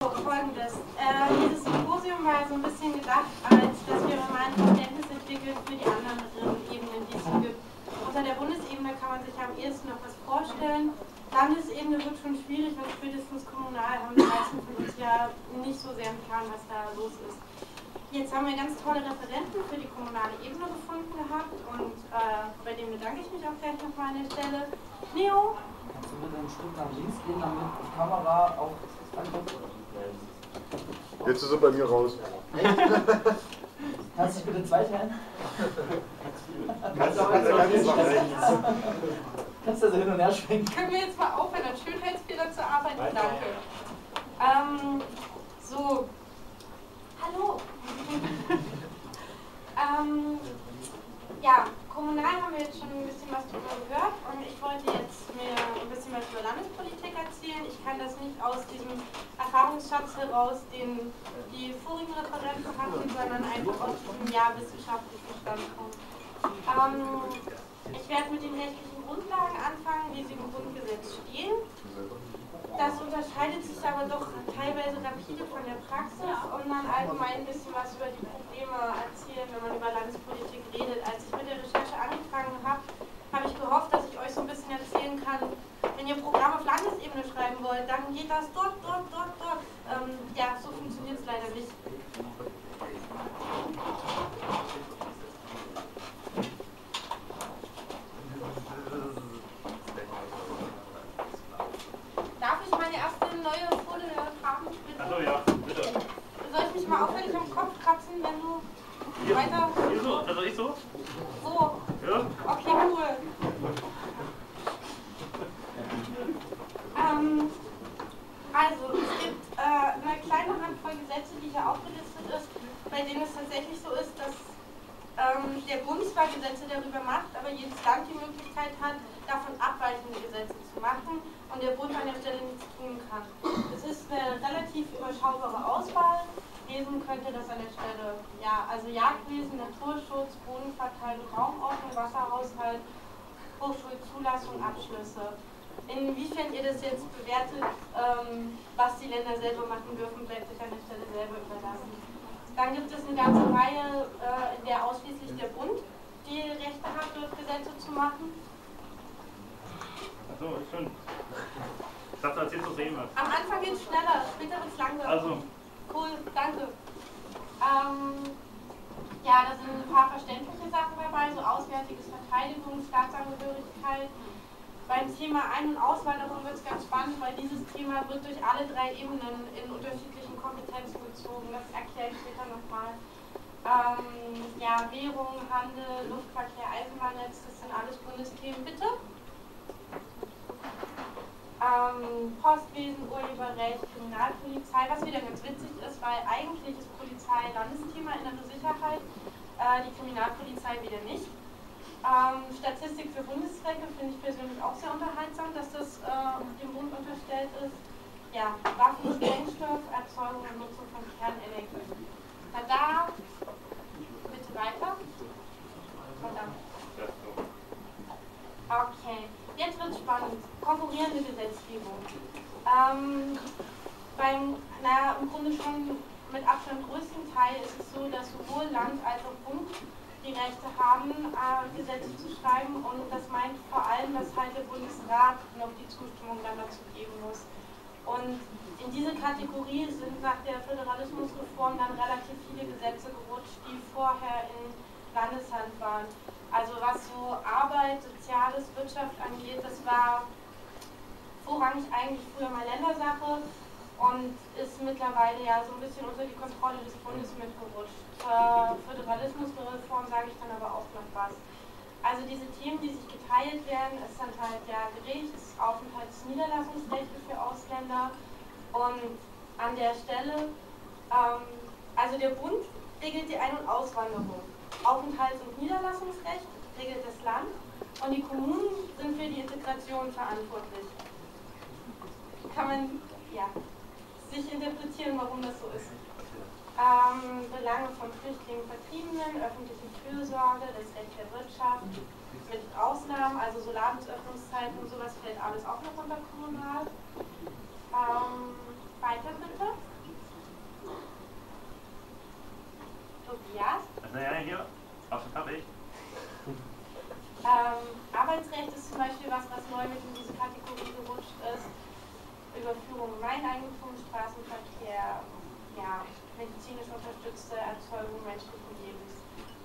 Folgendes. Dieses Symposium war so ein bisschen gedacht, als dass wir mal ein Verständnis entwickeln für die anderen Ebenen, die es so gibt. Unter der Bundesebene kann man sich am ehesten noch was vorstellen. Landesebene wird schon schwierig, und spätestens kommunal haben die meisten von uns ja nicht so sehr im Plan, was da los ist. Jetzt haben wir ganz tolle Referenten für die kommunale Ebene gefunden gehabt und bei dem bedanke ich mich auch gleich nochmal an der Stelle. Neo? Kannst du bitte einen Schritt nach links gehen, damit die Kamera auch anguckt? Jetzt ist er bei mir raus. Echt? Kannst du dich bitte zweiteilen? Kannst du auch Kannst du also hin und her schwenken? Können wir jetzt mal aufhören, an Schönheitsfehler zu arbeiten? Danke. So. Hallo. Ja, kommunal haben wir jetzt schon ein bisschen was darüber gehört und ich wollte jetzt mir ein bisschen was über Landespolitik erzählen. Ich kann das nicht aus diesem Erfahrungsschatz heraus, den die vorigen Referenten hatten, sondern einfach aus diesem wissenschaftlichen Standpunkt. Ich werde mit den rechtlichen Grundlagen anfangen, wie sie im Grundgesetz stehen. Das unterscheidet sich aber doch teilweise rapide von der Praxis und dann allgemein ein bisschen was über die Probleme erzählen, wenn man über Landespolitik redet. Als ich mit der Recherche angefangen habe, habe ich gehofft, dass ich euch so ein bisschen erzählen kann, wenn ihr Programme auf Landesebene schreiben wollt, dann geht das dort. Ja, so funktioniert es leider nicht. Darf ich meine erste neue Folie haben, bitte? Achso, ja, bitte. Soll ich mich mal auffällig am Kopf kratzen, wenn du Hier, weiter... hier so, also ich so? So. Ja. Okay, cool. Also, es gibt eine kleine Handvoll Gesetze, die hier aufgelistet ist, bei denen es tatsächlich so ist, dass der Bund zwar Gesetze darüber macht, aber jedes Land die Möglichkeit hat, davon abweichende Gesetze zu machen und der Bund an der Stelle nichts tun kann. Es ist eine relativ überschaubare Auswahl. Lesen könnte das an der Stelle, ja, also Jagdwesen, Naturschutz, Bodenverteilung, Raumordnung, Wasserhaushalt, Hochschulzulassung, Abschlüsse. Inwiefern ihr das jetzt bewertet, was die Länder selber machen dürfen, bleibt sich an der Stelle selber überlassen. Dann gibt es eine ganze Reihe, in der ausschließlich der Bund die Rechte hat, dort Gesetze zu machen. Achso, schön. Ich dachte, erzählst du es eben. Am Anfang geht es schneller, später wird es langsamer. Also. Cool, danke. Ja, da sind ein paar verständliche Sachen dabei, so auswärtiges Verteidigung, Staatsangehörigkeit. Beim Thema Ein- und Auswanderung wird es ganz spannend, weil dieses Thema wird durch alle drei Ebenen in unterschiedlichen Kompetenzen gezogen. Das erkläre ich später nochmal. Ja, Währung, Handel, Luftverkehr, Eisenbahnnetz, das sind alles Bundesthemen. Bitte? Postwesen, Urheberrecht, Kriminalpolizei, was wieder ganz witzig ist, weil eigentlich ist Polizei Landesthema, innere Sicherheit, die Kriminalpolizei wieder nicht. Statistik für Bundeszwecke finde ich persönlich auch sehr unterhaltsam, dass das dem Bund unterstellt ist. Ja, Waffen, Sprengstoff, Erzeugung und Nutzung von Kernenergie. Na da, bitte weiter. Verdammt. Okay, jetzt wird es spannend. Konkurrierende Gesetzgebung. Im Grunde schon mit Abstand größten Teil ist es so, dass sowohl Land als auch Bund die Rechte haben, Gesetze zu schreiben, und das meint vor allem, dass halt der Bundesrat noch die Zustimmung dann dazu geben muss. Und in diese Kategorie sind nach der Föderalismusreform dann relativ viele Gesetze gerutscht, die vorher in Landeshand waren. Also was so Arbeit, Soziales, Wirtschaft angeht, das war vorrangig eigentlich früher mal Ländersache und ist mittlerweile ja so ein bisschen unter die Kontrolle des Bundes mitgerutscht. Föderalismusreform sage ich dann aber auch noch was. Also diese Themen, die sich geteilt werden, ist dann halt ja Gerichts-, Aufenthalts-, Niederlassungsrechte für Ausländer, und an der Stelle, also der Bund regelt die Ein- und Auswanderung, Aufenthalts- und Niederlassungsrecht regelt das Land und die Kommunen sind für die Integration verantwortlich. Kann man sich interpretieren, warum das so ist. Belange von Flüchtlingen, Vertriebenen, öffentliche Fürsorge, das Recht der Wirtschaft, mit Ausnahmen, also so Ladensöffnungszeiten und sowas fällt alles auch noch unter kommunal. Weiter bitte. Tobias. Naja, hier, hast du fertig? Arbeitsrecht ist zum Beispiel was neu mit in diese Kategorie gerutscht ist. Überführung Gemeineigentum, Straßenverkehr, ja, medizinisch unterstützte Erzeugung menschlichen Lebens.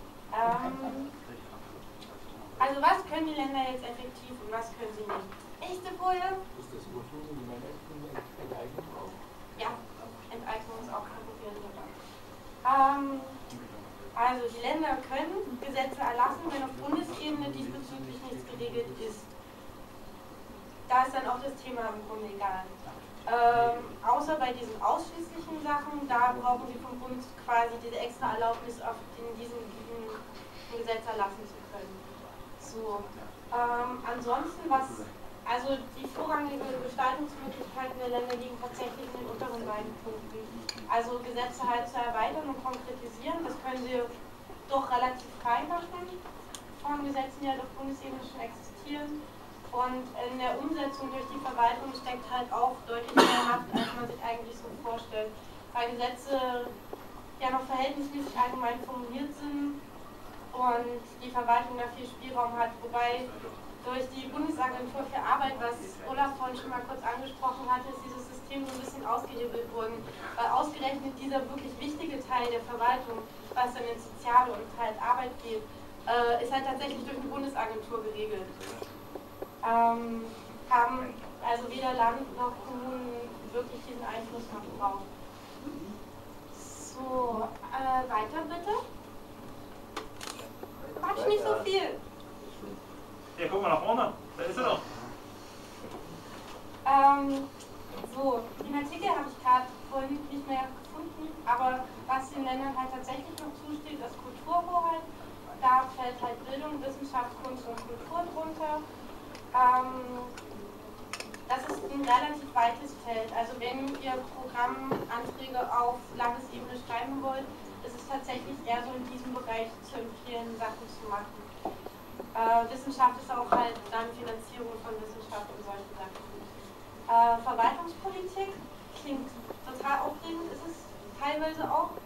Also was können die Länder jetzt effektiv und was können sie nicht? Echte Folie? Ist das Überführung Gemeineigentum Enteignung auch? Ja, Enteignung ist auch konkurrieren sogar. Also die Länder können Gesetze erlassen, wenn auf Bundesebene diesbezüglich nichts geregelt ist. Da ist dann auch das Thema im Grunde egal. Außer bei diesen ausschließlichen Sachen, da brauchen sie vom Bund quasi diese extra Erlaubnis, in diesen Gebieten ein Gesetz erlassen zu können. So. Ansonsten, also die vorrangige Gestaltungsmöglichkeiten der Länder liegen tatsächlich in den unteren beiden Punkten. Also Gesetze halt zu erweitern und konkretisieren, das können sie doch relativ frei machen von Gesetzen, die halt auf Bundesebene schon existieren. Und in der Umsetzung durch die Verwaltung steckt halt auch deutlich mehr Macht, als man sich eigentlich so vorstellt. Weil Gesetze ja noch verhältnismäßig allgemein formuliert sind und die Verwaltung da viel Spielraum hat, wobei durch die Bundesagentur für Arbeit, was Olaf vorhin schon mal kurz angesprochen hatte, ist dieses System so ein bisschen ausgehebelt worden, weil ausgerechnet dieser wirklich wichtige Teil der Verwaltung, was dann ins Soziale und halt Arbeit geht, ist halt tatsächlich durch eine Bundesagentur geregelt. Haben also weder Land noch Kommunen wirklich diesen Einfluss noch drauf. So, weiter bitte. Quatsch nicht so viel. Ja, guck mal nach vorne. Da ist er doch. So, den Artikel habe ich gerade vorhin nicht mehr gefunden, aber was den Ländern halt tatsächlich noch zusteht, ist Kulturhoheit. Da fällt halt Bildung, Wissenschaft, Kunst und Kultur drunter. Das ist ein relativ weites Feld. Also wenn ihr Programmanträge auf Landesebene schreiben wollt, ist es tatsächlich eher so in diesem Bereich zu empfehlen, Sachen zu machen. Wissenschaft ist auch halt dann Finanzierung von Wissenschaft und solche Sachen. Verwaltungspolitik klingt total aufregend, ist es teilweise auch.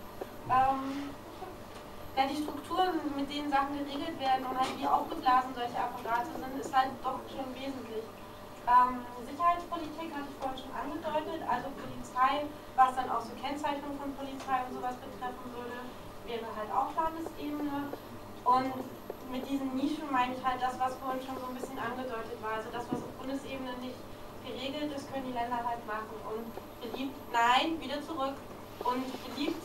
Da die Strukturen, mit denen Sachen geregelt werden und halt wie aufgeblasen solche Apparate sind, ist halt doch schon wesentlich. Sicherheitspolitik hatte ich vorhin schon angedeutet, also Polizei, was dann auch so Kennzeichnung von Polizei und sowas betreffen würde, wäre halt auch Landesebene. Und mit diesen Nischen meine ich halt das, was vorhin schon so ein bisschen angedeutet war. Also das, was auf Bundesebene nicht geregelt ist, können die Länder halt machen. Und beliebt, nein, wieder zurück. Und beliebt,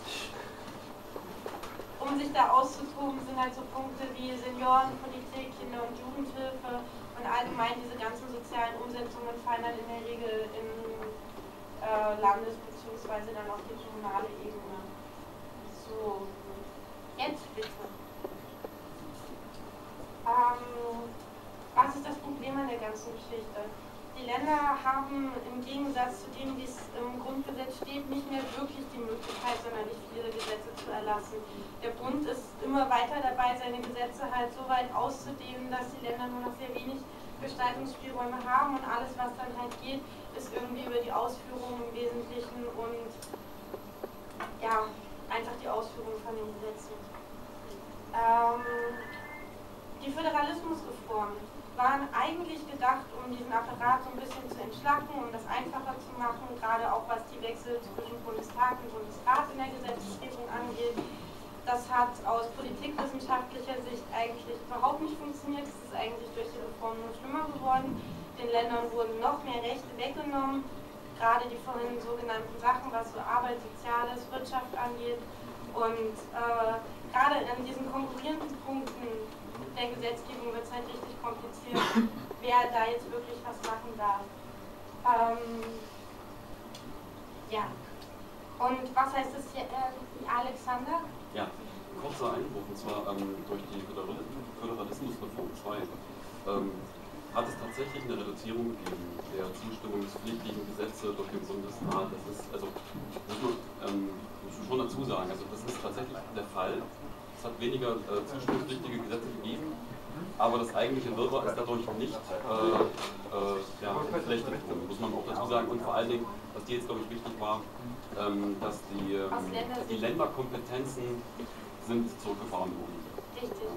um sich da auszutoben, sind halt so Punkte wie Seniorenpolitik, Kinder- und Jugendhilfe und allgemein diese ganzen sozialen Umsetzungen fallen dann in der Regel in Landes- bzw. dann auf die kommunale Ebene. So, jetzt bitte. Was ist das Problem an der ganzen Geschichte? Die Länder haben im Gegensatz zu dem, wie es im Grundgesetz steht, nicht mehr wirklich die Möglichkeit, sonderlich viele Gesetze zu erlassen. Der Bund ist immer weiter dabei, seine Gesetze halt so weit auszudehnen, dass die Länder nur noch sehr wenig Gestaltungsspielräume haben und alles, was dann halt geht, ist irgendwie über die Ausführung im Wesentlichen und ja, einfach die Ausführung von den Gesetzen. Die Föderalismusreformen waren eigentlich gedacht, um diesen Apparat so ein bisschen zu entschlacken, um das einfacher zu machen, gerade auch was die Wechsel zwischen Bundestag und Bundesrat in der Gesetzgebung angeht. Das hat aus politikwissenschaftlicher Sicht eigentlich überhaupt nicht funktioniert. Es ist eigentlich durch die Reform nur schlimmer geworden. Den Ländern wurden noch mehr Rechte weggenommen, gerade die vorhin sogenannten Sachen, was so Arbeit, Soziales, Wirtschaft angeht. Und gerade an diesen konkurrierenden Punkten der Gesetzgebung wird es halt richtig kompliziert, wer da jetzt wirklich was machen darf. Ja. Und was heißt das hier, Alexander? Ja, kurzer Einwurf, und zwar durch die Föderalismusreform 2 hat es tatsächlich eine Reduzierung gegeben der zustimmungspflichtigen Gesetze durch den Bundesrat. Das ist, also, muss man schon dazu sagen, also das ist tatsächlich der Fall. Es hat weniger zustimmungspflichtige Gesetze gegeben, aber das eigentliche Wirrwarr ist dadurch nicht schlecht gefunden, muss man auch dazu sagen. Und vor allen Dingen, was dir jetzt, glaube ich, wichtig war, dass die Länderkompetenzen sind zurückgefahren worden. Richtig.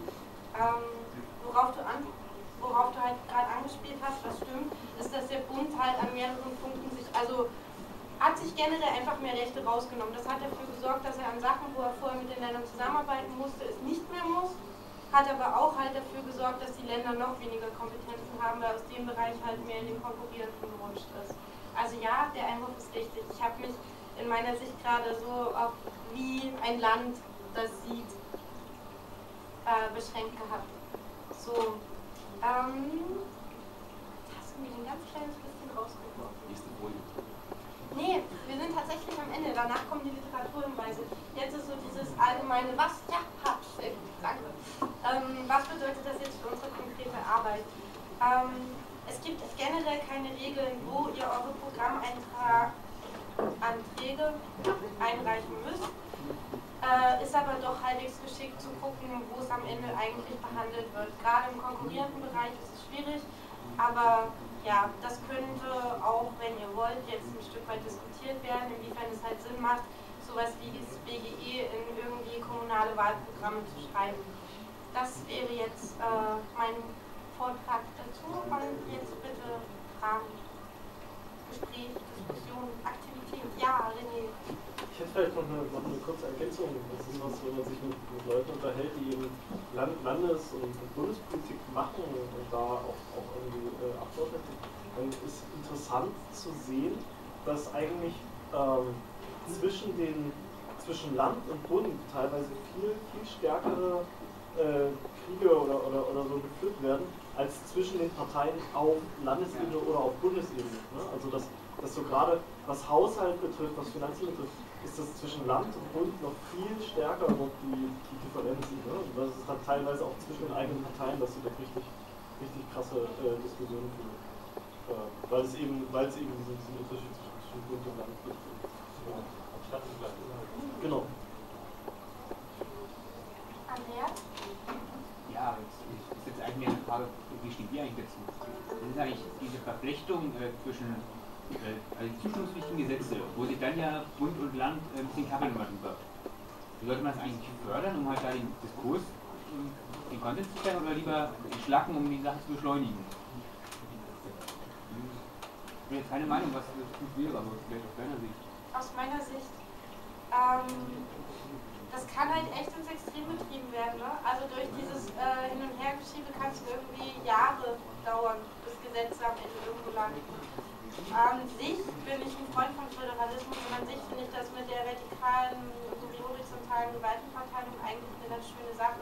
Worauf du halt gerade angespielt hast, was stimmt, ist, dass der Bund halt an mehreren Punkten hat sich generell einfach mehr Rechte rausgenommen. Das hat dafür gesorgt, dass er an Sachen, wo er vorher mit den Ländern zusammenarbeiten musste, es nicht mehr muss. Hat aber auch halt dafür gesorgt, dass die Länder noch weniger Kompetenzen haben, weil aus dem Bereich halt mehr in den Konkurrierenden gerutscht ist. Also ja, der Einwurf ist richtig. Ich habe mich in meiner Sicht gerade so auf wie ein Land das sieht, beschränkt gehabt. So, hast du mich ein ganz kleines bisschen rausgeworfen. Nächste Folie. Nee, wir sind tatsächlich am Ende. Danach kommen die Literaturhinweise. Jetzt ist so dieses allgemeine, was? Ja, sehr gut, danke. Was bedeutet das jetzt für unsere konkrete Arbeit? Es gibt generell keine Regeln, wo ihr eure Programmanträge einreichen müsst. Ist aber doch halbwegs geschickt zu gucken, wo es am Ende eigentlich behandelt wird. Gerade im konkurrierenden Bereich ist es schwierig, aber ja, das könnte auch, wenn ihr wollt, jetzt ein Stück weit diskutiert werden, inwiefern es halt Sinn macht, sowas wie das BGE in irgendwie kommunale Wahlprogramme zu schreiben. Das wäre jetzt mein Vortrag dazu. Und jetzt bitte Fragen, Gespräch, Diskussion, Aktivität. Ja, René. Ich hätte vielleicht noch eine kurze Ergänzung. Das ist was, wenn man sich mit Leuten unterhält, die eben Landes- und Bundespolitik machen und da auch irgendwie Abgeordnete, dann ist interessant zu sehen, dass eigentlich zwischen Land und Bund teilweise viel stärkere Kriege oder so geführt werden, als zwischen den Parteien auf Landesebene oder auf Bundesebene. Ne? Also dass so gerade was Haushalt betrifft, was Finanzen betrifft, ist das zwischen Land und Bund noch viel stärker noch die Differenzen. Ne? Und das ist dann teilweise auch zwischen den eigenen Parteien, dass sie da richtig krasse Diskussionen führen. Weil es eben diesen Unterschied zwischen Bund und Land gibt. Genau. Andreas? Ja, ist jetzt eigentlich eine Frage, wie stehen wir eigentlich dazu? Das ist eigentlich diese Verflechtung zwischen also die zustimmungspflichtigen Gesetze, wo sich dann ja Bund und Land ein bisschen kabbeln mal drüber. Wie sollte man das eigentlich fördern, um halt da den Diskurs, den Konsens zu stellen, oder lieber schlacken, um die Sache zu beschleunigen? Ich habe jetzt keine Meinung, was das gut wäre, aber vielleicht aus deiner Sicht. Aus meiner Sicht, das kann halt echt ins Extrem getrieben werden. Ne? Also durch dieses Hin- und Hergeschiebe kann es irgendwie Jahre dauern, bis Gesetze am Ende irgendwo landen. An sich bin ich ein Freund von Föderalismus und an sich finde ich das mit der vertikalen sowie horizontalen Gewaltenverteilung eigentlich eine ganz schöne Sache.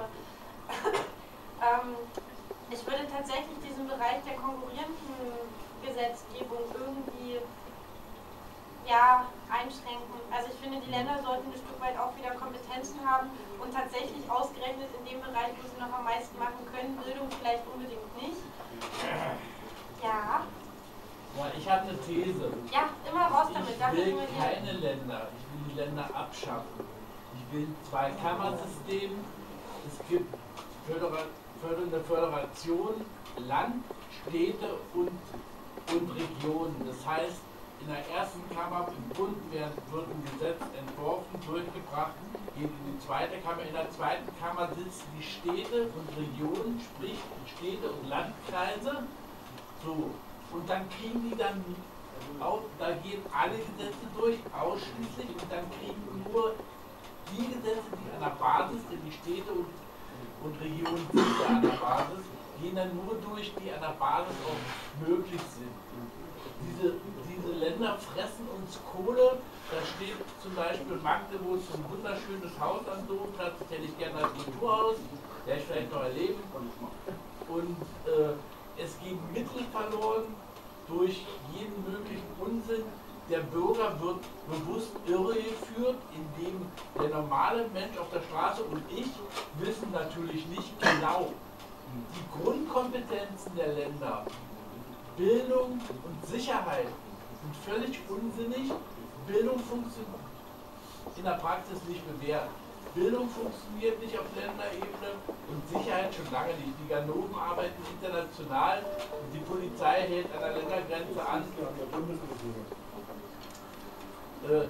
Ich würde tatsächlich diesen Bereich der konkurrierenden Gesetzgebung irgendwie einschränken. Also ich finde, die Länder sollten ein Stück weit auch wieder Kompetenzen haben und tatsächlich ausgerechnet in dem Bereich, wo sie noch am meisten machen können, Bildung vielleicht unbedingt nicht. Ja. Ja, ich habe eine These. Ja, immer raus damit. Ich will keine Länder. Ich will die Länder abschaffen. Ich will ein Zweikammersystem. Es gibt eine Föderation, Land, Städte und Regionen. Das heißt, in der ersten Kammer im Bund wird ein Gesetz entworfen, durchgebracht, geht in die zweite Kammer. In der zweiten Kammer sitzen die Städte und Regionen, sprich Städte und Landkreise. So. Und dann kriegen die dann auch, da gehen alle Gesetze durch, ausschließlich, und dann kriegen nur die Gesetze, die an der Basis, denn die Städte und Regionen sind ja an der Basis, gehen dann nur durch, die an der Basis auch möglich sind. Diese Länder fressen uns Kohle. Da steht zum Beispiel Magdeburg so ein wunderschönes Haus am Domplatz, das hätte ich gerne als Kulturhaus, werde ich vielleicht noch erleben. Und es gehen Mittel verloren durch jeden möglichen Unsinn. Der Bürger wird bewusst irregeführt, indem der normale Mensch auf der Straße und ich wissen natürlich nicht genau die Grundkompetenzen der Länder. Bildung und Sicherheit sind völlig unsinnig. Bildung funktioniert in der Praxis nicht bewährt. Bildung funktioniert nicht auf Länderebene und Sicherheit schon lange nicht. Die Ganoven arbeiten international und die Polizei hält an der Ländergrenze an.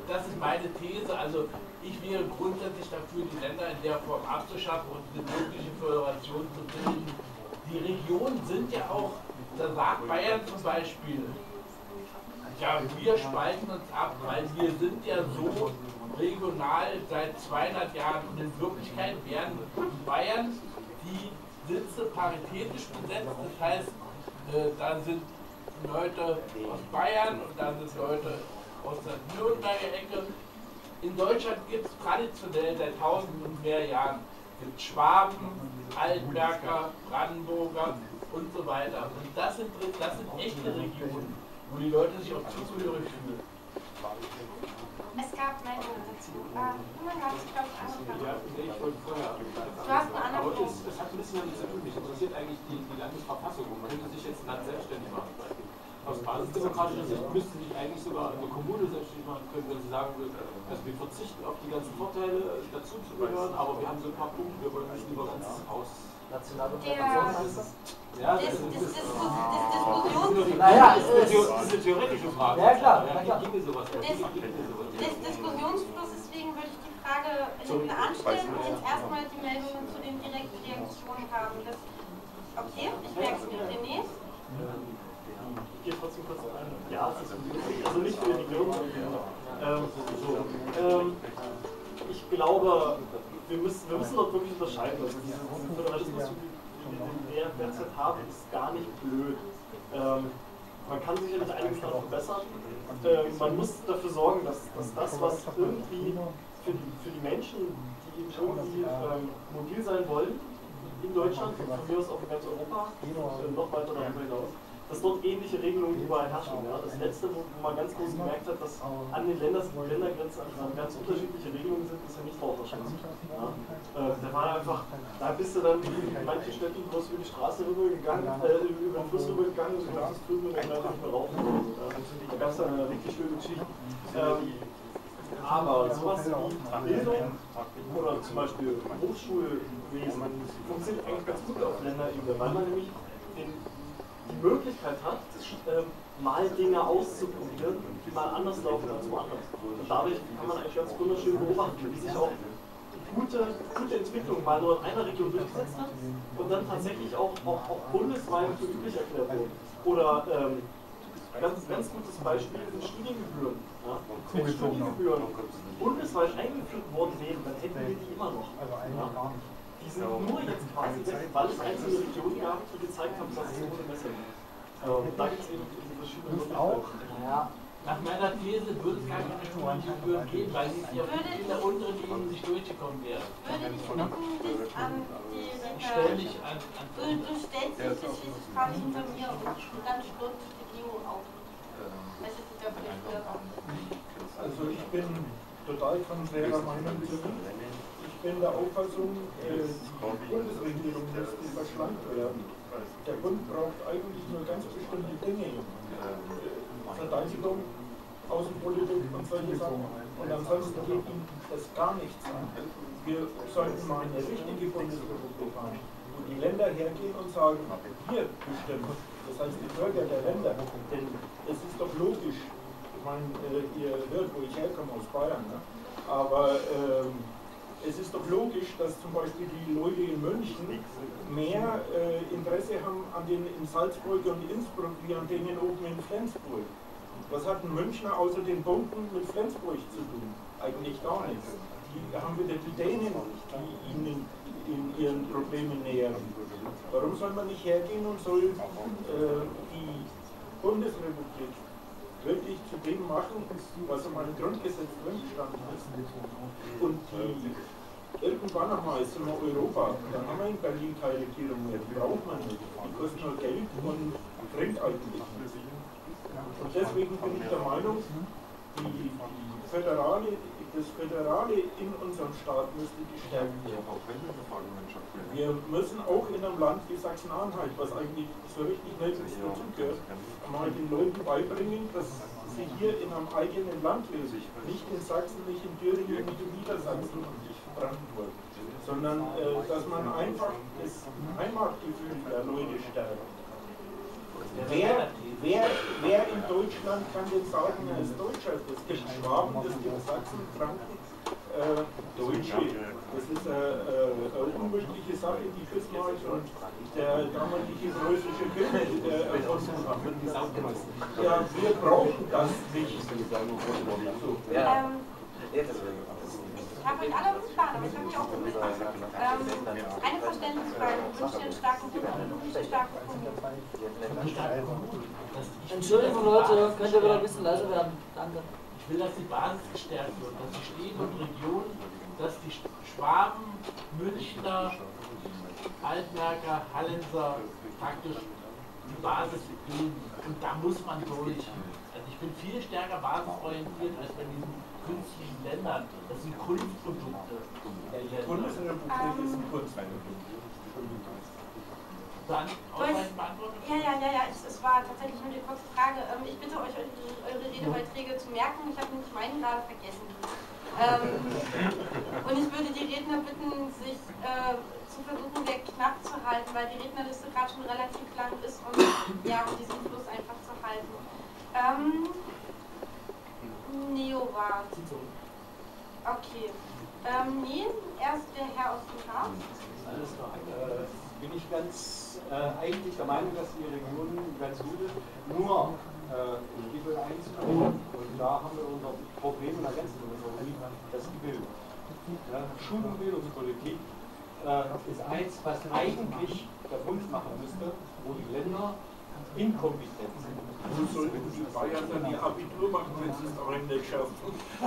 das ist meine These. Also ich wäre grundsätzlich dafür, die Länder in der Form abzuschaffen und eine wirkliche Föderation zu bilden. Die Regionen sind ja auch, da sagt Bayern zum Beispiel, ja, wir spalten uns ab, weil wir sind ja so regional seit 200 Jahren und in Wirklichkeit werden Bayern die Sitze paritätisch besetzt, das heißt, da sind Leute aus Bayern und da sind Leute aus der Nürnberger Ecke. In Deutschland gibt es traditionell seit 1000 und mehr Jahren gibt Schwaben, Altberger, Brandenburger und so weiter. Und das sind echte Regionen, wo die Leute sich auch zugehörig fühlen. Es gab eine dazu. Man hat sich, glaube ich, angefangen. Ja, nee, ich wollte vorher. Du hast einen anderen Aber Punkt. es hat ein bisschen damit zu tun. Mich interessiert eigentlich die Landesverfassung. Man könnte sich jetzt ein Land selbstständig machen. Aus basisdemokratischer Sicht müsste sich eigentlich sogar eine Kommune selbstständig machen können, wenn sie sagen würde, dass wir verzichten auf die ganzen Vorteile, dazu zu gehören, aber wir haben so ein paar Punkte, wir wollen das lieber ganz aus. Nationale Der- Föderation. Ja, Das ist Diskussions... Naja, das ist eine theoretische Frage. Ja, klar, Ja, na klar. ginge sowas. Des Diskussionsfluss, deswegen würde ich die Frage hinten anstellen und jetzt erstmal die Meldungen zu den direkten Reaktionen haben. Das, okay, ich merke es mir. René? Ich gehe trotzdem kurz ein. Ja, es ist also nicht für die Gründe. Ich glaube, wir müssen dort wirklich unterscheiden. Also dieser Föderalismus, den wir derzeit haben, ist gar nicht blöd. Man kann sicherlich einiges daran verbessern. Man muss dafür sorgen, dass das, was irgendwie für die Menschen, die irgendwie mobil sein wollen, in Deutschland, von mir aus auch in ganz Europa, noch weiter darüber hinaus, dass dort ähnliche Regelungen überall herrschen. Ja. Das letzte, wo man ganz groß gemerkt hat, dass an den Ländergrenzen ganz unterschiedliche Regelungen sind, ist ja nicht Raucherschutz. Ja. Da war einfach, da bist du dann in manchen Städten bloß über die Straße rübergegangen, über den Fluss rübergegangen und du durftest drüben und dann nicht mehr rauchen. Da gab es dann eine richtig schöne Geschichte. Aber sowas wie Bildung oder zum Beispiel Hochschulwesen funktioniert eigentlich ganz gut auf Länderebene, weil man nämlich die Möglichkeit hat, mal Dinge auszuprobieren, die mal anders laufen als woanders. Und dadurch kann man eigentlich ganz wunderschön beobachten, wie sich auch gute Entwicklung mal nur in einer Region durchgesetzt hat und dann tatsächlich auch bundesweit für üblich erklärt wurde. Oder ganz gutes Beispiel sind Studiengebühren. Ja? Wenn Studiengebühren bundesweit eingeführt worden wären, dann hätten wir die immer noch. Ja? Die sind nur jetzt quasi weg, weil es einzelne Regionen gab, die gezeigt haben, dass es ohne besser geht. Da gibt es eben verschiedene Möglichkeiten. Ja. Nach meiner These würde es gar keine Studiengebühren geben, weil sie ja in der unteren Ebene nicht durchgekommen wäre. Würde dich bitten, dich an die... Ich stelle mich an. Du stellst dich, ich fahre hinter mir und dann stürzt die Geo auf. Das ist der Bericht. Also ich bin total konträrer Meinung zu Ihnen. Ich bin der Auffassung, die Bundesregierung müsste verschlankt werden. Der Bund braucht eigentlich nur ganz bestimmte Dinge. Verteidigung, Außenpolitik und solche Sachen. Und ansonsten geht ihm das gar nichts an. Wir sollten mal eine richtige Bundesrepublik haben, wo die Länder hergehen und sagen, wir bestimmen. Das heißt die Bürger der Länder. Denn es ist doch logisch, ich meine, ihr hört, wo ich herkomme, aus Bayern, ne? Aber es ist doch logisch, dass zum Beispiel die Leute in München mehr Interesse haben an denen in Salzburg und Innsbruck wie an denen oben in Flensburg. Was hat ein Münchner außer den Punkten mit Flensburg zu tun? Eigentlich gar nichts. Die haben wieder die Dänen, die ihnen in ihren Problemen nähern. Warum soll man nicht hergehen und soll die Bundesrepublik wirklich zu dem machen, was einmal im Grundgesetz drin gestanden ist? Und irgendwann einmal sind wir Europa, dann haben wir in Berlin keine Regierung mehr, die braucht man nicht. Die kostet nur Geld und bringt eigentlich nichts. Und deswegen bin ich der Meinung, das Föderale in unserem Staat müsste gestärkt werden. Wir müssen auch in einem Land wie Sachsen-Anhalt, was eigentlich so richtig nett ist, dazugehört, mal den Leuten beibringen, dass sie hier in einem eigenen Land leben. Nicht in Sachsen, nicht in Thüringen, nicht in Niedersachsen und nicht in Brandenburg. Sondern dass man einfach das Heimatgefühl der Leute stärkt. Wer in Deutschland kann denn sagen, er ist Deutscher? Das gibt Schwaben, das gibt Sachsen, Franken, Deutsche. Das ist eine unmögliche Sache, die Bismarck und der damalige preußische König erfunden hat. Ja, wir brauchen das nicht. Ich habe euch alle auf dem Plan, aber ich habe mich auch mitgebracht. Eine Verständnisfrage. Wünscht ihr einen starken Bund oder wünscht ihr einen starken Bund? Entschuldigung Leute, könnt ihr wieder ein bisschen leiser werden? Danke. Ich will, dass die Basis gestärkt wird, dass die Städte und Regionen, dass die Schwaben, Münchner, Altmärker, Hallenser praktisch die Basis bilden. Und da muss man durch. Also ich bin viel stärker basisorientiert als bei diesen künstlichen Ländern. Das sind Kunstprodukte der Länder. ist ein Kunstprodukt. Dann ausreichend beantwortet? Ja, es war tatsächlich nur die kurze Frage. Ich bitte euch, eure Redebeiträge zu merken. Ich habe nämlich meinen gerade vergessen. Und ich würde die Redner bitten, sich zu versuchen, sehr knapp zu halten, weil die Rednerliste gerade schon relativ lang ist und ja, um diesen Fluss einfach zu halten. Neo war. Okay. Nee, erst der Herr aus dem Haus. Alles klar. Bin ich eigentlich der Meinung, dass die Region ganz gut ist, nur Giebel einzubauen. Und da haben wir unser Problem in der ganzen Ökonomie, das die Bildung. Ja, Schulung, Bildungspolitik ist eins, was eigentlich der Bund machen müsste, wo die Länder inkompetent sind. Wo sollten die Bayern dann ihr Abitur machen, wenn sie es auch nicht schaffen?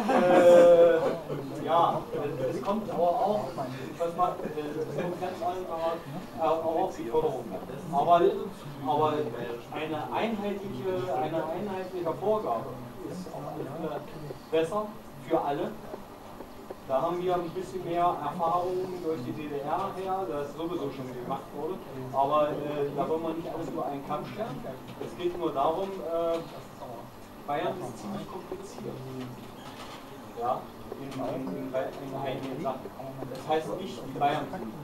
Ja, es kommt aber auch, es kommt ganz auch auf die Förderung. Aber eine einheitliche Vorgabe ist auf alle Fälle besser für alle. Da haben wir ein bisschen mehr Erfahrung durch die DDR her, das sowieso schon gemacht wurde. Aber da wollen wir nicht alles über einen Kamm stellen. Es geht nur darum, Bayern ist ziemlich kompliziert. Ja, in einigen Sachen. Das heißt nicht, die Bayern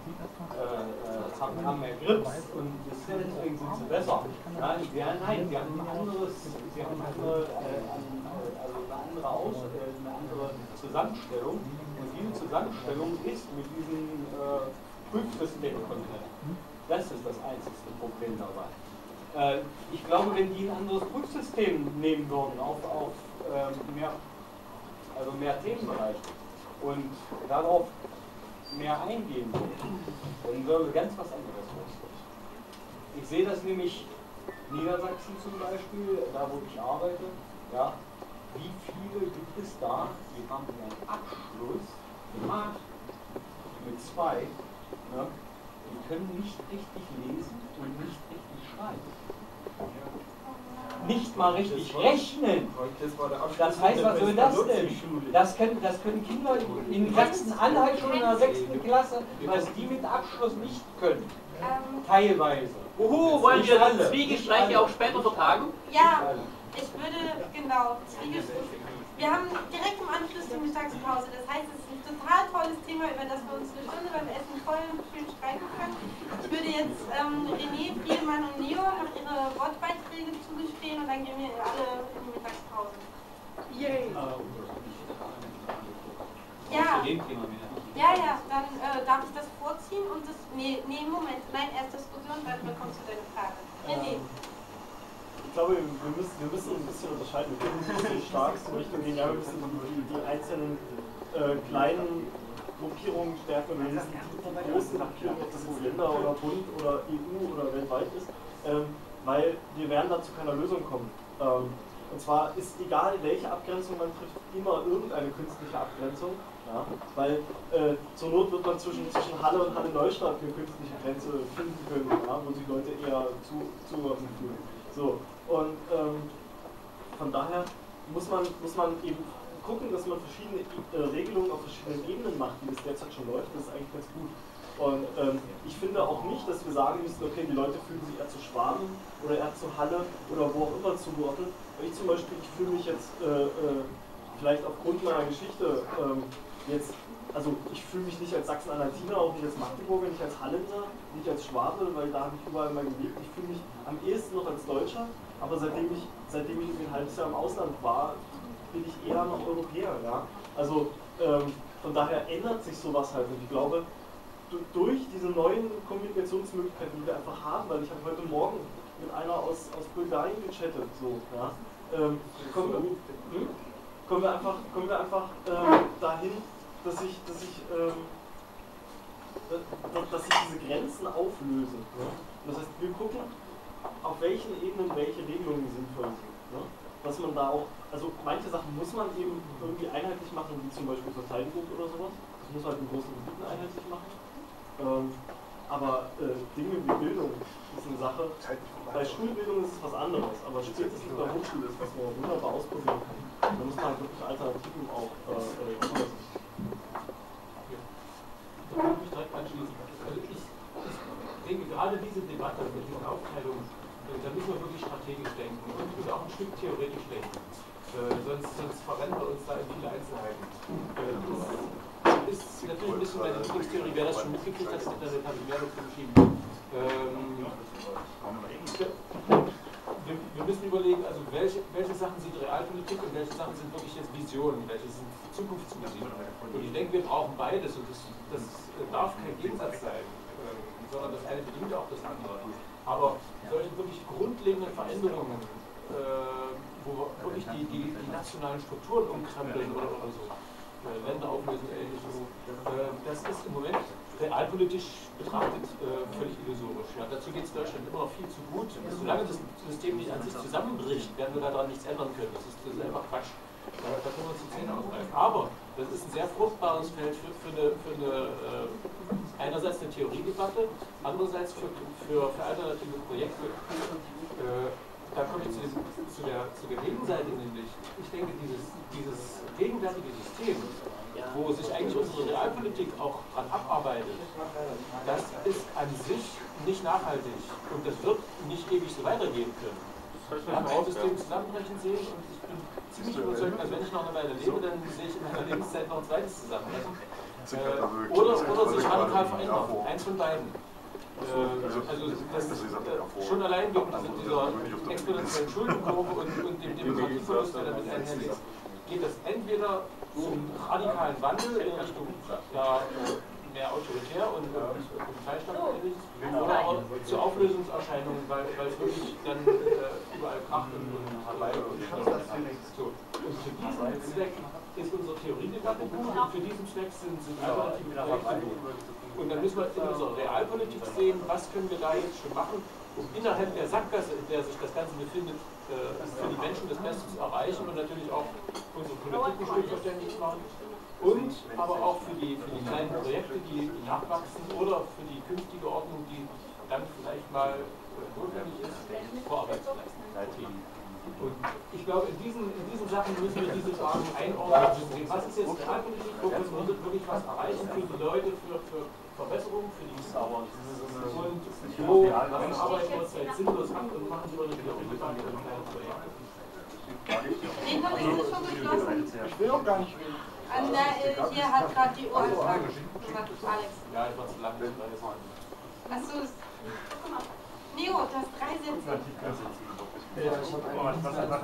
haben mehr Grips und deswegen sind sie besser. Ja, nein, sie haben eine andere Zusammenstellung. Und diese Zusammenstellung ist mit diesem Prüfsystem konträr. Das ist das einzige Problem dabei. Ich glaube, wenn die ein anderes Prüfsystem nehmen würden, auf mehr Themenbereiche und darauf mehr eingehen würden, dann würde ganz was anderes rauskommen. Ich sehe das nämlich Niedersachsen zum Beispiel, da wo ich arbeite, ja, wie viele gibt es da, die haben einen Abschluss gemacht mit 2, ne? Die können nicht richtig lesen und nicht richtig schreiben. Nicht mal richtig rechnen. Das heißt, was soll das denn? Das können Kinder in Sachsen-Anhalt schon in der 6. Klasse, was die mit Abschluss nicht können. Teilweise. Wollen wir Zwiegespräche auch später vertagen? Ja, ich würde, genau, wir haben direkt im Anschluss die Mittagspause. Das heißt, es ist ein total tolles Thema, über das wir uns eine Stunde beim Essen voll und schön streiten können. Ich würde jetzt René, Friedemann und Leo noch ihre Wortbeiträge zugestehen und dann gehen wir alle in die Mittagspause. Yay! Ja, dann darf ich das vorziehen und das. Nee, Moment, nein, erst Diskussion, dann bekommst du deine Frage. René. Ich glaube, wir müssen ein bisschen unterscheiden. Wir können ein bisschen stark in Richtung gehen, ja, wir müssen die einzelnen kleinen Gruppierungen stärken und wir müssen die großen Gruppierungen, ob das jetzt Länder oder Bund oder EU oder weltweit ist, weil wir werden da zu keiner Lösung kommen. Und zwar ist egal, welche Abgrenzung man trifft, immer irgendeine künstliche Abgrenzung. Ja, weil zur Not wird man zwischen Halle und Halle-Neustadt eine künstliche Grenze finden können, ja, wo sich Leute eher zugeordnet fühlen. So, und von daher muss man eben gucken, dass man verschiedene Regelungen auf verschiedenen Ebenen macht, wie das derzeit schon läuft. Das ist eigentlich ganz gut. Und ich finde auch nicht, dass wir sagen müssen, okay, die Leute fühlen sich eher zu Schwaben oder eher zu Halle oder wo auch immer zugeordnet. Ich zum Beispiel, ich fühle mich jetzt vielleicht aufgrund meiner Geschichte jetzt also ich fühle mich nicht als Sachsen-Anhaltiner, auch nicht als Magdeburger, nicht als Halländer, nicht als Schwabe, weil da habe ich überall mal gelebt. Ich fühle mich am ehesten noch als Deutscher, aber seitdem ich irgendwie ein halbes Jahr im Ausland war, bin ich eher noch Europäer. Ja? Also von daher ändert sich sowas halt und ich glaube, durch diese neuen Kommunikationsmöglichkeiten, die wir einfach haben, weil ich habe heute Morgen mit einer aus Bulgarien gechattet, so, ja, kommen wir einfach dahin, dass sich diese Grenzen auflösen. Ne? Das heißt, wir gucken, auf welchen Ebenen welche Regelungen sinnvoll sind. Ne? Dass man da auch, also manche Sachen muss man eben irgendwie einheitlich machen, wie zum Beispiel Verteidigung oder sowas. Das muss halt in großen Gebieten einheitlich machen. Aber Dinge wie Bildung ist eine Sache. Bei Schulbildung ist es was anderes, aber spätestens bei Hochschule ist was man wunderbar ausprobieren kann. Da muss man halt wirklich Alternativen auch zulassen. Da kann ich mich direkt anschließen. Also ich denke, gerade diese Debatte mit dieser Aufteilung, da müssen wir wirklich strategisch denken und auch ein Stück theoretisch denken. Sonst verrennen wir uns da in viele Einzelheiten. Ist natürlich ein bisschen meine Lieblingstheorie, wer das schon mitgekriegt hat, im Internet habe ich mehr dazu geschrieben. Wir müssen überlegen, also welche Sachen sind Realpolitik und welche Sachen sind wirklich jetzt Visionen, welche sind Zukunftsmusik. Und ich denke, wir brauchen beides und das darf kein Gegensatz sein, sondern das eine bedingt auch das andere. Aber solche wirklich grundlegenden Veränderungen, wo wir wirklich die nationalen Strukturen umkrempeln oder so, Länder auflösen, ähnliches. Das ist im Moment realpolitisch betrachtet völlig illusorisch. Ja, dazu geht es Deutschland immer noch viel zu gut. Solange das System nicht an sich zusammenbricht, werden wir daran nichts ändern können. Das ist einfach Quatsch. Da können wir uns die Zähne ausreißen. Aber das ist ein sehr fruchtbares Feld für einerseits eine Theoriedebatte, andererseits für alternative Projekte. Da komme ich zu der Gegenseite, nämlich ich denke, dieses gegenwärtige System, wo sich eigentlich unsere Realpolitik auch dran abarbeitet, das ist an sich nicht nachhaltig und das wird nicht ewig so weitergehen können. Wir haben ein System zusammenbrechen sehen und ich bin ziemlich überzeugt, dass wenn ich noch eine Weile lebe, dann sehe ich in meiner Lebenszeit noch ein zweites zusammenbrechen. Oder sich radikal verändern. Eins von beiden. Schon allein wegen dieser exponentiellen Schuldenkurve und dem Demokratieverlust, der damit einhergeht, geht das entweder zum radikalen Wandel in Richtung mehr autoritär und Polizeistaat oder auch zu Auflösungserscheinungen, weil es wirklich dann überall kracht und so. Und für diesen Zweck ist unsere Theoriedebatte gut und für diesen Zweck sind alternative Projekte gut. Und dann müssen wir in unserer Realpolitik sehen, was können wir da jetzt schon machen, um innerhalb der Sackgasse, in der sich das Ganze befindet, für die Menschen das Beste zu erreichen und natürlich auch unsere Politik bestimmt verständlich zu machen. Und aber auch für die kleinen Projekte, die nachwachsen oder für die künftige Ordnung, die dann vielleicht mal notwendig ist, Vorarbeit zu leisten. Und ich glaube, in diesen Sachen müssen wir diese Fragen einordnen. Was ist jetzt Realpolitik? Wo können wir wirklich was erreichen für die Leute, für Verbesserungen, für die Sauber? Und wo arbeiten wir uns jetzt sinnlos ab und machen lieber eine Theoriedebatte und kleine Projekte. Den habe ich jetzt schon geschlossen. Ich will auch gar nicht reden. Hier hat gerade die Uhr angefangen gemacht, Alex. Ja, ich war zu lang. Achso, guck mal. Neo, du hast 3 Sätze. Ja, ich habe einen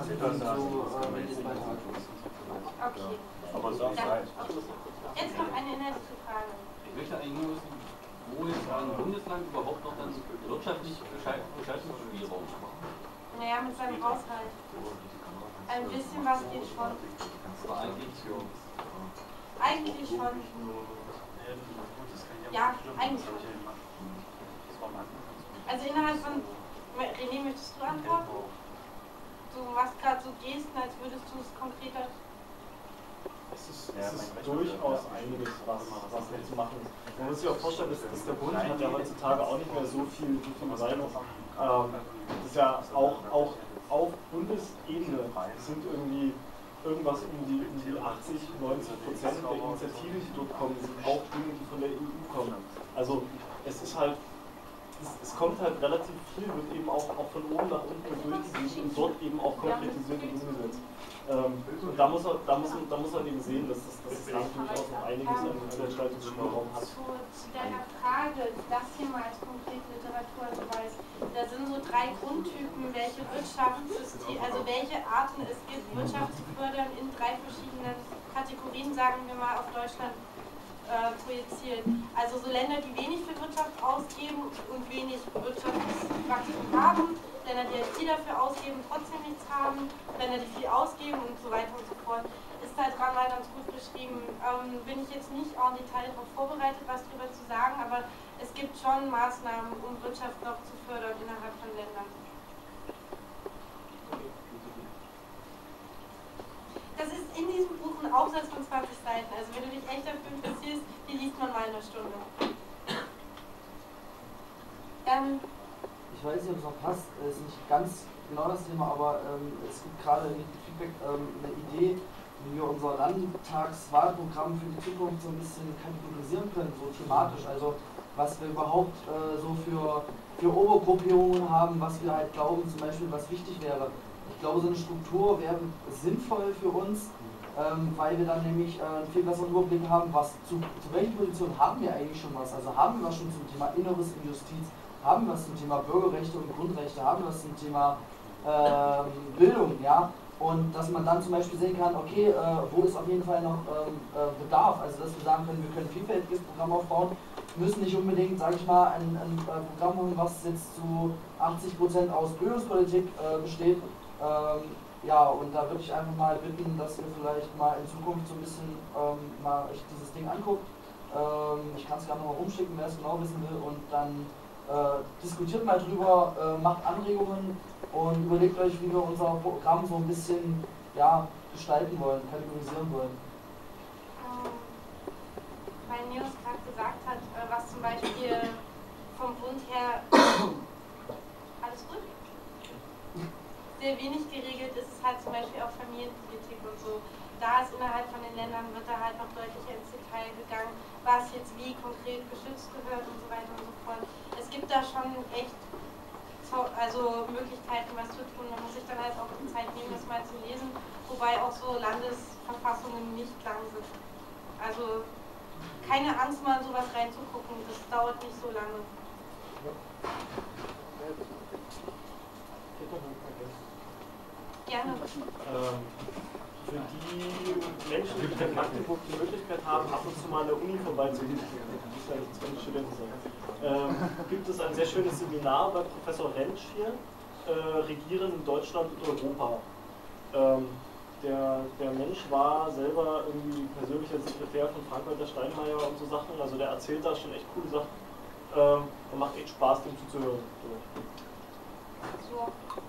Okay. Aber so Jetzt noch eine inhaltliche Frage. Ich möchte eigentlich nur wissen, wo jetzt ein Bundesland überhaupt noch dann wirtschaftlich Gestaltungsspielraum macht. Naja, mit seinem Haushalt. Ein bisschen was geht schon. Aber Eigentlich schon. Ja, eigentlich schon. Also innerhalb von... René, möchtest du antworten? Du machst gerade so Gesten, als würdest du es konkreter... Es ist durchaus einiges, was noch zu machen ist. Man muss sich auch vorstellen, dass der Bund hat ja heutzutage auch nicht mehr so viel Meinung. Das ist ja auch auf Bundesebene sind irgendwie irgendwas um die 80-90% der Initiativen, die dort kommen, sind auch Dinge, die von der EU kommen. Also es ist halt es kommt halt relativ viel, wird eben auch von oben nach unten durchgegeben und dort eben auch konkretisiert und umgesetzt. Und da muss man eben sehen, dass das Land durchaus noch einiges an Gestaltungsspielraum hat. Zu deiner Frage, das hier mal als konkrete Literatur weiß, da sind so 3 Grundtypen, welche Wirtschaftssysteme, also welche Arten es gibt, Wirtschaft zu fördern in 3 verschiedenen Kategorien, sagen wir mal, auf Deutschland projiziert. Also so Länder, die wenig für Wirtschaft ausgeben und wenig Wirtschaftswachstum haben, Länder, die viel dafür ausgeben, trotzdem nichts haben, Länder, die viel ausgeben und so weiter und so fort. Ist halt dran mal ganz gut beschrieben. Bin ich jetzt nicht en Detail darauf vorbereitet, was darüber zu sagen, aber es gibt schon Maßnahmen, um Wirtschaft noch zu fördern innerhalb von Ländern. Das ist in diesem Buch ein Aufsatz von 20 Seiten. Also wenn du dich echt dafür interessierst, die liest man mal in einer Stunde. Ich weiß nicht, ob es noch passt, es ist nicht ganz genau das Thema, aber es gibt gerade in dem Feedback eine Idee, wie wir unser Landtagswahlprogramm für die Zukunft so ein bisschen kategorisieren können, so thematisch. Also was wir überhaupt so für Obergruppierungen haben, was wir halt glauben, zum Beispiel, was wichtig wäre. Ich glaube, so eine Struktur wäre sinnvoll für uns, weil wir dann nämlich einen viel besseren Überblick haben, zu welchen Positionen haben wir eigentlich schon was. Also haben wir was schon zum Thema Inneres in Justiz, haben wir was zum Thema Bürgerrechte und Grundrechte, haben wir was zum Thema Bildung, ja. Und dass man dann zum Beispiel sehen kann, okay, wo ist auf jeden Fall noch Bedarf, also dass wir sagen können, wir können ein vielfältiges Programm aufbauen, müssen nicht unbedingt, sage ich mal, ein Programm holen, was jetzt zu 80% aus Bildungspolitik besteht. Ja, und da würde ich einfach mal bitten, dass ihr vielleicht mal in Zukunft so ein bisschen mal euch dieses Ding anguckt. Ich kann es gerne nochmal rumschicken, wer es genau wissen will, und dann diskutiert mal drüber, macht Anregungen und überlegt euch, wie wir unser Programm so ein bisschen gestalten wollen, kategorisieren wollen. Weil Neos gerade gesagt hat, was zum Beispiel vom Bund her alles gut? Sehr wenig geregelt ist es halt zum Beispiel auch Familienpolitik und so. Da ist innerhalb von den Ländern, wird da halt noch deutlicher ins Detail gegangen, was jetzt wie konkret geschützt gehört und so weiter und so fort. Es gibt da schon echt Möglichkeiten, was zu tun. Man muss sich dann halt auch die Zeit nehmen, das mal zu lesen, wobei auch so Landesverfassungen nicht lang sind. Also keine Angst, mal in sowas reinzugucken, das dauert nicht so lange. Gerne. Für die Menschen, die in Magdeburg die Möglichkeit haben, ab und zu mal an der Uni vorbeizugehen, gibt es ein sehr schönes Seminar bei Professor Rentsch hier, Regieren in Deutschland und Europa. Der Mensch war selber irgendwie persönlicher Sekretär von Frank-Walter Steinmeier und so Sachen, also der erzählt da schon echt coole Sachen und macht echt Spaß, dem zuzuhören. So.